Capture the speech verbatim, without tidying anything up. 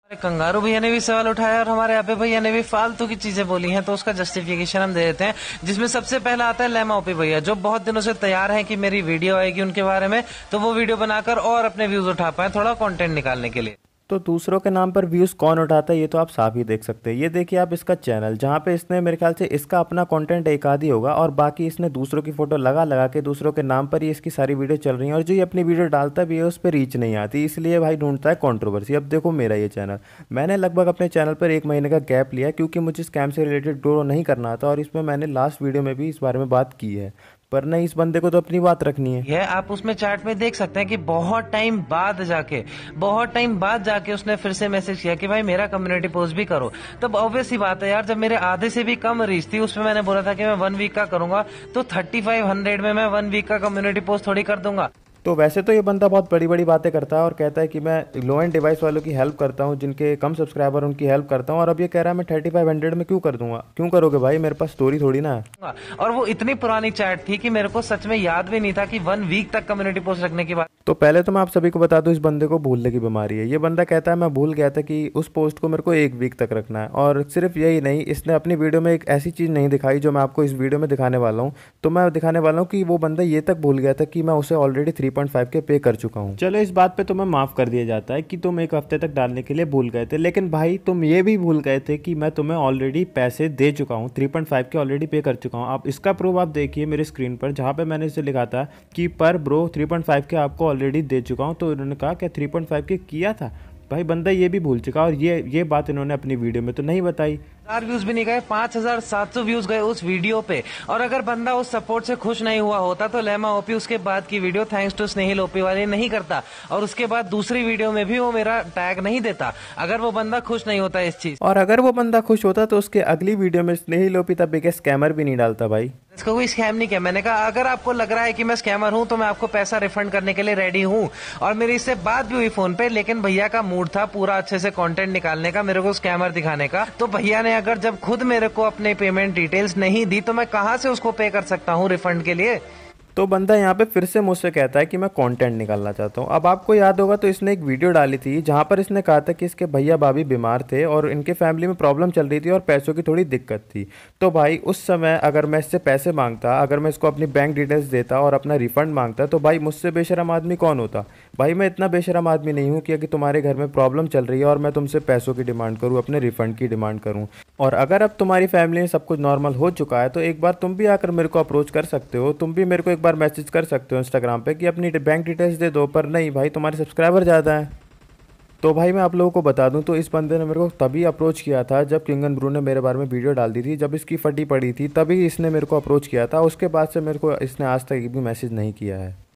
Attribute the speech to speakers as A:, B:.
A: हमारे कंगारू भैया ने भी सवाल उठाया और हमारे अबे भैया ने भी फालतू की चीजें बोली हैं, तो उसका जस्टिफिकेशन हम दे देते हैं। जिसमें सबसे पहला आता है लेमा ओपी भैया, जो बहुत दिनों से तैयार हैं कि मेरी वीडियो आएगी उनके बारे में, तो वो वीडियो बनाकर और अपने व्यूज उठा पाए थोड़ा कंटेंट निकालने के लिए।
B: तो दूसरों के नाम पर व्यूज़ कौन उठाता है ये तो आप साफ ही देख सकते हैं। ये देखिए आप इसका चैनल, जहाँ पे इसने मेरे ख्याल से इसका अपना कंटेंट एक आधी होगा और बाकी इसने दूसरों की फ़ोटो लगा लगा के दूसरों के नाम पर ही इसकी सारी वीडियो चल रही हैं, और जो ये अपनी वीडियो डालता भी है उस पर रीच नहीं आती, इसलिए भाई ढूंढता है कंट्रोवर्सी। अब देखो मेरा ये चैनल, मैंने लगभग अपने चैनल पर एक महीने का गैप लिया क्योंकि मुझे स्कैम से रिलेटेड ग्रो नहीं करना था, और इसमें मैंने लास्ट वीडियो में भी इस बारे में बात की है। पर नहीं, इस बंदे को तो अपनी बात रखनी है।
A: यह आप उसमें चैट में देख सकते हैं कि बहुत टाइम बाद जाके बहुत टाइम बाद जाके उसने फिर से मैसेज किया कि भाई मेरा कम्युनिटी पोस्ट भी करो। तब ऑब्वियस सी बात है यार, जब मेरे आधे से भी कम रीच थी, उसमें मैंने बोला था कि मैं वन वीक का करूंगा, तो थर्टी फाइव हंड्रेड में मैं वन वीक का कम्युनिटी पोस्ट थोड़ी कर दूंगा।
B: तो वैसे तो ये बंदा बहुत बड़ी बड़ी बातें करता है और कहता है कि मैं लो एंड डिवाइस वालों की हेल्प करता हूँ, जिनके कम सब्सक्राइबर उनकी हेल्प करता हूँ, और अब ये कह रहा है मैं थर्टी फाइव हंड्रेड में क्यों कर दूंगा। क्यों करोगे भाई, मेरे पास स्टोरी थोड़ी ना है।
A: और वो इतनी पुरानी चैट थी कि मेरे को सच में याद भी नहीं था कि वन वीक तक कम्युनिटी पोस्ट रखने की बात।
B: तो पहले तो मैं आप सभी को बता दूं, इस बंदे को भूलने की बीमारी है। ये बंदा कहता है मैं भूल गया था कि उस पोस्ट को मेरे को एक वीक तक रखना है, और सिर्फ यही नहीं, इसने अपनी वीडियो में एक ऐसी चीज़ नहीं दिखाई जो मैं आपको इस वीडियो में दिखाने वाला हूँ। तो मैं दिखाने वाला हूँ कि वो बंदा ये तक भूल गया था कि मैं उसे ऑलरेडी थ्री पॉइंट फाइव के पे कर चुका हूँ। चलो इस बात पे तो मैं माफ़ कर दिया जाता है कि तुम एक हफ्ते तक डालने के लिए भूल गए थे, लेकिन भाई तुम ये भी भूल गए थे कि मैं तुम्हें ऑलरेडी पैसे दे चुका हूँ, थ्री पॉइंट फाइव के ऑलरेडी पे कर चुका हूँ। आप इसका प्रूफ आप देखिए मेरे स्क्रीन पर, जहाँ पे मैंने इसे लिखा था कि पर ब्रो थ्री पॉइंट फाइव के आपको ऑलरेडी दे चुका हूँ, तो इन्होंने कहा कि थ्री पॉइंट फाइव के किया था। भाई बंदा ये भी भूल चुका, और ये ये बात इन्होंने अपनी वीडियो में तो नहीं बताई।
A: हजार व्यूज भी नहीं गए, पांच हजार सात सौ व्यूज गए उस वीडियो पे। और अगर बंदा उस सपोर्ट से खुश नहीं हुआ होता तो लेमा ओपी उसके बाद की video thanks to Snehil OP वाली नहीं करता, और उसके बाद दूसरी वीडियो में भी वो मेरा टैग नहीं देता, अगर वो बंदा खुश नहीं होता इस चीज।
B: और अगर वो बंदा खुश होता तो उसके अगली वीडियो में स्नेहिल ओपी तब एक स्कैमर भी नहीं डालता भाई।
A: इसको कोई स्कैम नहीं किया। मैंने कहा अगर आपको लग रहा है कि मैं स्कैमर हूं तो मैं आपको पैसा रिफंड करने के लिए रेडी हूं, और मेरी इससे बात भी हुई फोन पे, लेकिन भैया का मूड था पूरा अच्छे से कंटेंट निकालने का, मेरे को स्कैमर दिखाने का। तो भैया ने अगर जब खुद मेरे को अपने पेमेंट डिटेल्स नहीं दी तो मैं कहां से उसको पे कर सकता हूं रिफंड के लिए।
B: तो बंदा यहाँ पे फिर से मुझसे कहता है कि मैं कंटेंट निकालना चाहता हूँ। अब आपको याद होगा तो इसने एक वीडियो डाली थी जहाँ पर इसने कहा था कि इसके भैया भाभी बीमार थे और इनके फैमिली में प्रॉब्लम चल रही थी और पैसों की थोड़ी दिक्कत थी। तो भाई उस समय अगर मैं इससे पैसे मांगता, अगर मैं इसको अपनी बैंक डिटेल्स देता और अपना रिफंड मांगता, तो भाई मुझसे बेशरम आदमी कौन होता। भाई मैं इतना बेशरम आदमी नहीं हूँ कि अगर तुम्हारे घर में प्रॉब्लम चल रही है और मैं तुमसे पैसों की डिमांड करूँ, अपने रिफंड की डिमांड करूँ। और अगर अब तुम्हारी फैमिली में सब कुछ नॉर्मल हो चुका है तो एक बार तुम भी आकर मेरे को अप्रोच कर सकते हो, तुम भी मेरे को एक बार मैसेज कर सकते हो इंस्टाग्राम पे कि अपनी बैंक डिटेल्स दे दो। पर नहीं भाई, तुम्हारे सब्सक्राइबर ज़्यादा हैं। तो भाई मैं आप लोगों को बता दूं, तो इस बंदे ने मेरे को तभी अप्रोच किया था जब किंगन ब्रू ने मेरे बारे में वीडियो डाल दी थी, जब इसकी फटी पड़ी थी तभी इसने मेरे को अप्रोच किया था। उसके बाद से मेरे को इसने आज तक एक भी मैसेज नहीं किया है।